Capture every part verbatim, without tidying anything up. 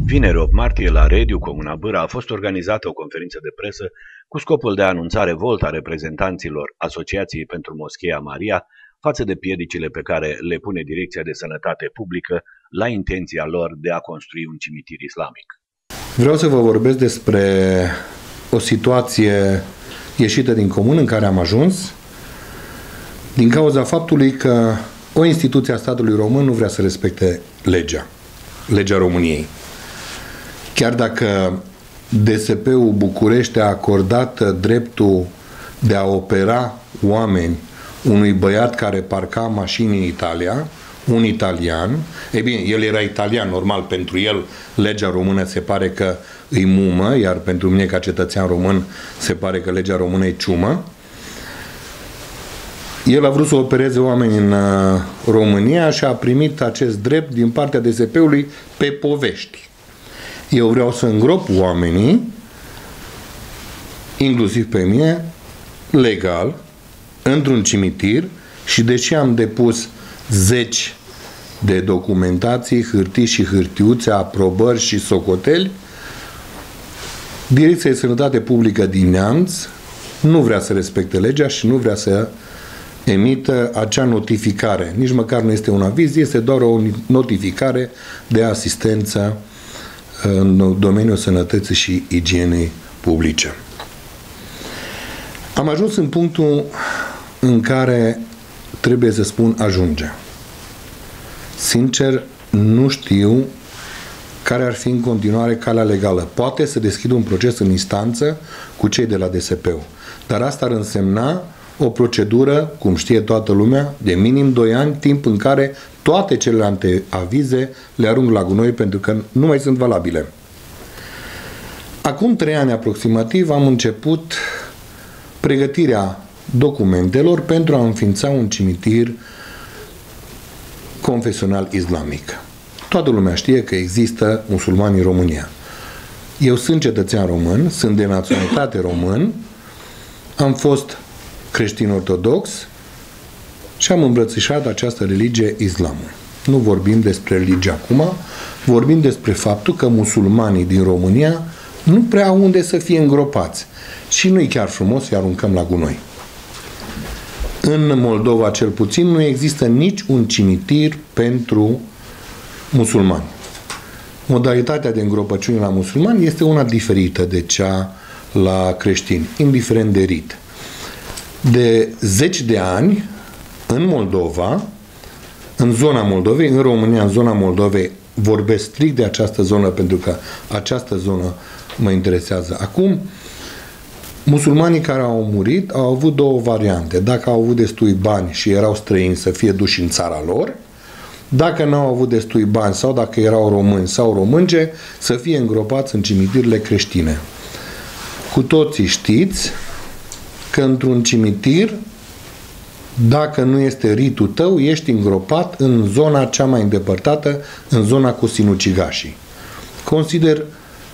Vineri opt martie, la Rediu, Comuna Bâra, a fost organizată o conferință de presă cu scopul de a anunța revolta reprezentanților Asociației pentru Moscheea Maria față de piedicile pe care le pune Direcția de Sănătate Publică la intenția lor de a construi un cimitir islamic. Vreau să vă vorbesc despre o situație ieșită din comun în care am ajuns din cauza faptului că o instituție a statului român nu vrea să respecte legea, legea României. Chiar dacă D S P-ul București a acordat dreptul de a opera oameni unui băiat care parca mașini în Italia, un italian, e bine, el era italian, normal, pentru el legea română se pare că îi mumă, iar pentru mine ca cetățean român se pare că legea română e ciumă. El a vrut să opereze oameni în România și a primit acest drept din partea D S P-ului pe povești. Eu vreau să îngrop oamenii, inclusiv pe mine, legal, într-un cimitir și deși am depus zeci de documentații, hârtii și hârtiuțe, aprobări și socoteli, Direcția de Sănătate Publică din Neamț nu vrea să respecte legea și nu vrea să emită acea notificare. Nici măcar nu este un aviz, este doar o notificare de asistență în domeniul sănătății și igienei publice. Am ajuns în punctul în care trebuie să spun ajunge. Sincer, nu știu care ar fi în continuare calea legală. Poate să deschid un proces în instanță cu cei de la D S P-ul. Dar asta ar însemna o procedură, cum știe toată lumea, de minim doi ani, timp în care toate celelalte avize le arunc la gunoi pentru că nu mai sunt valabile. Acum trei ani aproximativ am început pregătirea documentelor pentru a înființa un cimitir confesional islamic. Toată lumea știe că există musulmani în România. Eu sunt cetățean român, sunt de naționalitate român, am fost creștin ortodox și am îmbrățișat această religie, islamul. Nu vorbim despre religie acum, vorbim despre faptul că musulmanii din România nu prea au unde să fie îngropați. Și nu-i chiar frumos să-i aruncăm la gunoi. În Moldova, cel puțin, nu există nici un cimitir pentru musulmani. Modalitatea de îngropăciune la musulmani este una diferită de cea la creștini, indiferent de rit. De zeci de ani, în Moldova, în zona Moldovei, în România, în zona Moldovei, vorbesc strict de această zonă pentru că această zonă mă interesează. Acum, musulmanii care au murit au avut două variante. Dacă au avut destui bani și erau străini, să fie duși în țara lor, dacă n-au avut destui bani sau dacă erau români sau românge, să fie îngropați în cimitirile creștine. Cu toții știți că într-un cimitir, dacă nu este ritul tău, ești îngropat în zona cea mai îndepărtată, în zona cu sinucigașii. Consider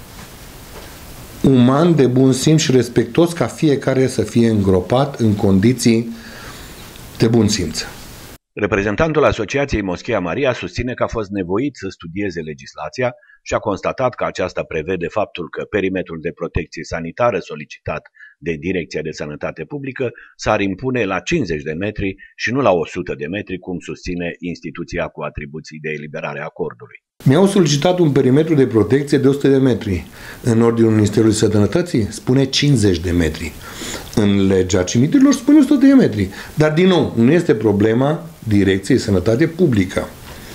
uman, de bun simț și respectos ca fiecare să fie îngropat în condiții de bun simț. Reprezentantul Asociației Moscheea Maria susține că a fost nevoit să studieze legislația și a constatat că aceasta prevede faptul că perimetrul de protecție sanitară solicitat de Direcția de Sănătate Publică s-ar impune la cincizeci de metri și nu la o sută de metri, cum susține instituția cu atribuții de eliberare a acordului. Mi-au solicitat un perimetru de protecție de o sută de metri. În ordinul Ministerului Sănătății spune cincizeci de metri. În legea cimitirilor spune o sută de metri. Dar, din nou, nu este problema Direcției Sănătate Publică.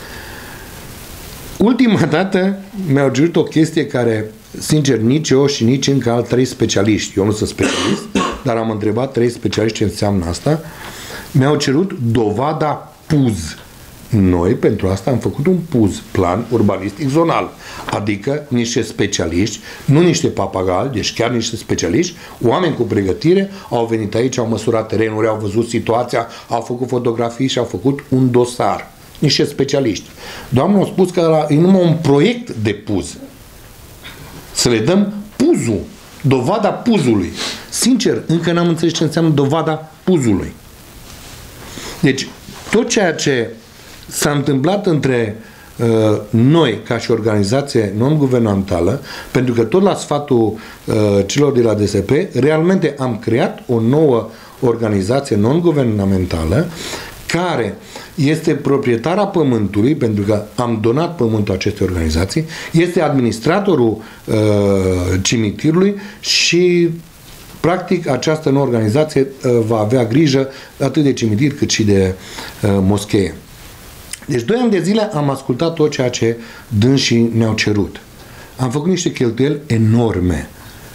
Ultima dată mi-au cerut o chestie care, sincer, nici eu și nici încă alți trei specialiști, eu nu sunt specialist, dar am întrebat trei specialiști ce înseamnă asta, mi-au cerut dovada P U Z. Noi, pentru asta, am făcut un P U Z, plan urbanistic zonal, adică niște specialiști, nu niște papagali, deci chiar niște specialiști, oameni cu pregătire, au venit aici, au măsurat terenuri, au văzut situația, au făcut fotografii și au făcut un dosar. Niște specialiști. Doamna a spus că e numai un proiect de P U Z. Să le dăm P U Z-ul, dovada P U Z-ului. Sincer, încă n-am înțeles ce înseamnă dovada P U Z-ului. Deci, tot ceea ce s-a întâmplat între noi, ca și organizație non-guvernamentală, pentru că tot la sfatul celor de la D S P, realmente am creat o nouă organizație non-guvernamentală care este proprietara pământului, pentru că am donat pământul acestei organizații, este administratorul uh, cimitirului și practic această nouă organizație uh, va avea grijă atât de cimitir cât și de uh, moschee. Deci doi ani de zile am ascultat tot ceea ce dânsii ne-au cerut. Am făcut niște cheltuieli enorme,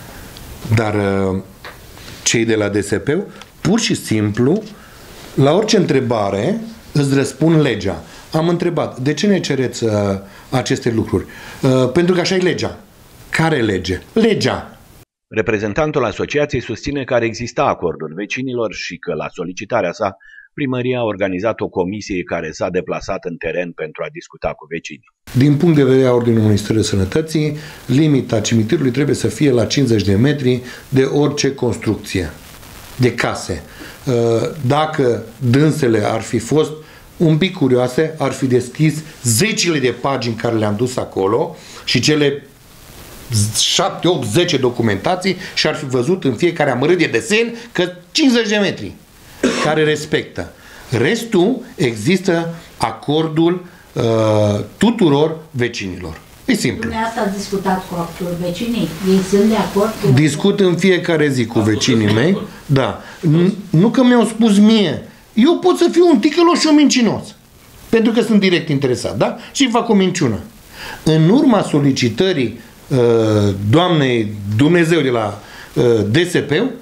dar uh, cei de la D S P pur și simplu la orice întrebare îți răspund legea. Am întrebat, de ce ne cereți uh, aceste lucruri? Uh, pentru că așa e legea. Care lege? Legea! Reprezentantul asociației susține că ar exista acordul vecinilor și că la solicitarea sa, primăria a organizat o comisie care s-a deplasat în teren pentru a discuta cu vecinii. Din punct de vedere a Ordinului Ministerului Sănătății, limita cimitirului trebuie să fie la cincizeci de metri de orice construcție, de case. Dacă dânsele ar fi fost un pic curioase, ar fi deschis zecile de pagini care le-am dus acolo și cele șapte, opt, zece documentații și ar fi văzut în fiecare amărât de desen că cincizeci de metri care respectă. Restul există acordul uh, tuturor vecinilor. E simplu. Dumneavoastră ați discutat cu vecinii? Ei sunt de acord? Cu... Discut în fiecare zi cu vecinii mei. Da. Nu că mi-au spus mie. Eu pot să fiu un ticălos și un mincinos. Pentru că sunt direct interesat. Da? Și fac o minciună. În urma solicitării uh, doamnei Dumnezeu de la uh, D S P uh,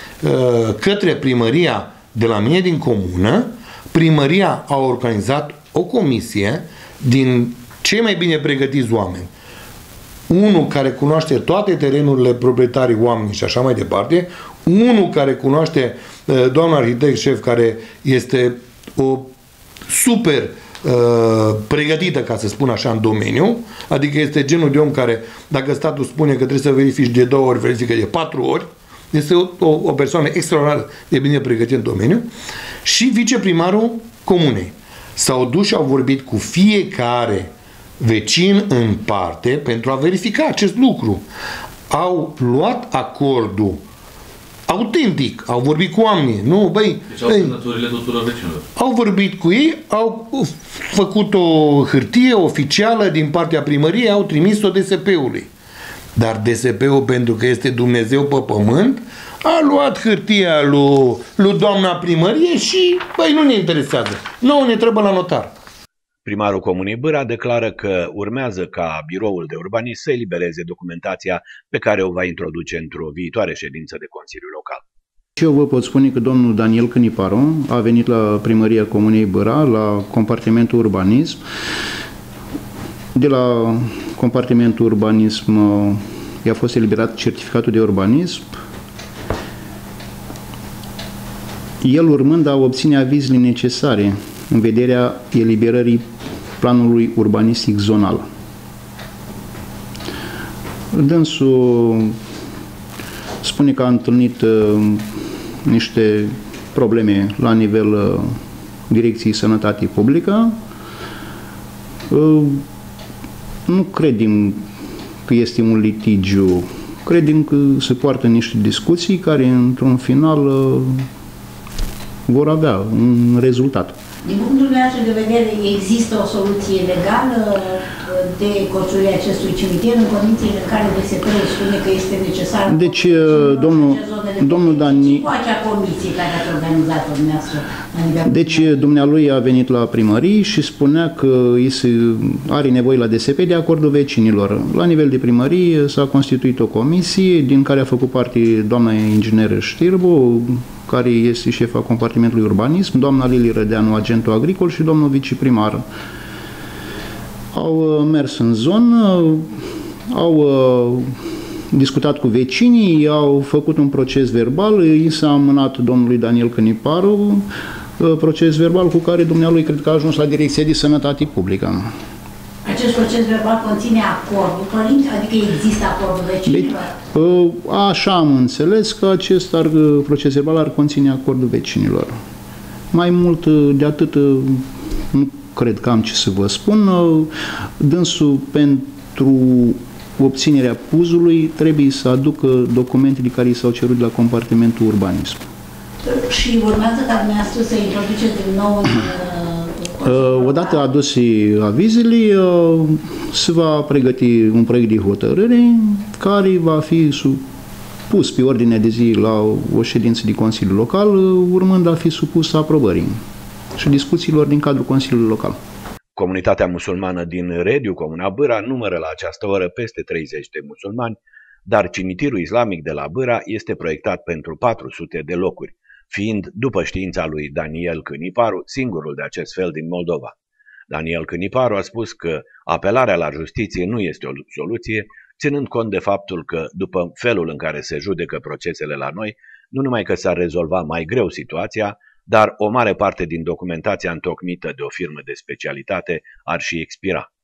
către primăria de la mine din comună, primăria a organizat o comisie din cei mai bine pregătiți oameni. Unul care cunoaște toate terenurile proprietarii oamenii și așa mai departe, unul care cunoaște uh, doamna arhitect șef, care este o super uh, pregătită, ca să spun așa, în domeniu, adică este genul de om care, dacă statul spune că trebuie să verifici de două ori, verifică de patru ori, este o, o, o persoană extraordinar de bine pregătită în domeniu, și viceprimarul comunei. S-au dus și au vorbit cu fiecare vecin în parte pentru a verifica acest lucru. Au luat acordul autentic, au vorbit cu oamenii. Nu, băi, deci au semnăturile tuturor vecinilor. Au vorbit cu ei, au făcut o hârtie oficială din partea primăriei, au trimis-o D S P-ului. Dar D S P-ul, pentru că este Dumnezeu pe pământ, a luat hârtia lui, lui doamna primărie și, băi, nu ne interesează. Nouă ne trebuie la notar. Primarul Comunei Bâra declară că urmează ca biroul de urbanism să elibereze documentația pe care o va introduce într-o viitoare ședință de Consiliu Local. Eu vă pot spune că domnul Daniel Căniparu a venit la primăria Comunei Bâra, la compartimentul urbanism. De la compartimentul urbanism i-a fost eliberat certificatul de urbanism. El urmând a obține avizele necesare în vederea eliberării planului urbanistic zonal. Dânsul spune că a întâlnit uh, niște probleme la nivel uh, Direcției Sănătate Publică. Uh, nu credem că este un litigiu, credem că se poartă niște discuții care, într-un final, uh, vor avea un rezultat. Din punctul meu de vedere, există o soluție legală de construirea acestui cimitir în condițiile în care D S P-ul spune că este necesar. Deci, domnul, domnul Dani... cu acea comisie care ați organizat-o dumneavoastră? Deci, dumnealui a venit la primărie și spunea că are nevoie la D S P de acordul vecinilor. La nivel de primărie s-a constituit o comisie din care a făcut parte doamna inginer Știrbu, care este șefa compartimentului urbanism, doamna Lili Rădeanu, agentul agricol, și domnul viceprimar. Au mers în zonă, au discutat cu vecinii, au făcut un proces verbal, i s-a amânat domnului Daniel Căniparu, proces verbal cu care dumnealui cred că a ajuns la Direcția de Sănătate Publică. Acest proces verbal conține acordul, părinți? Adică există acordul vecinilor? Așa am înțeles că acest ar, proces verbal ar conține acordul vecinilor. Mai mult de atât nu cred că am ce să vă spun. Dânsul, pentru obținerea puzului, trebuie să aducă documentele care i s-au cerut de la compartimentul urbanism. Și urmează ca dumneavoastră să introduceți din nou în... Odată aduse avizele, se va pregăti un proiect de hotărâre care va fi supus pe ordinea de zi la o ședință de Consiliu Local, urmând a fi supus aprobării și discuțiilor din cadrul Consiliului Local. Comunitatea musulmană din Rediu, Comuna Bâra, numără la această oră peste treizeci de musulmani, dar cimitirul islamic de la Bâra este proiectat pentru patru sute de locuri, fiind, după știința lui Daniel Câniparu, singurul de acest fel din Moldova. Daniel Câniparu a spus că apelarea la justiție nu este o soluție, ținând cont de faptul că, după felul în care se judecă procesele la noi, nu numai că s-ar rezolva mai greu situația, dar o mare parte din documentația întocmită de o firmă de specialitate ar și expira.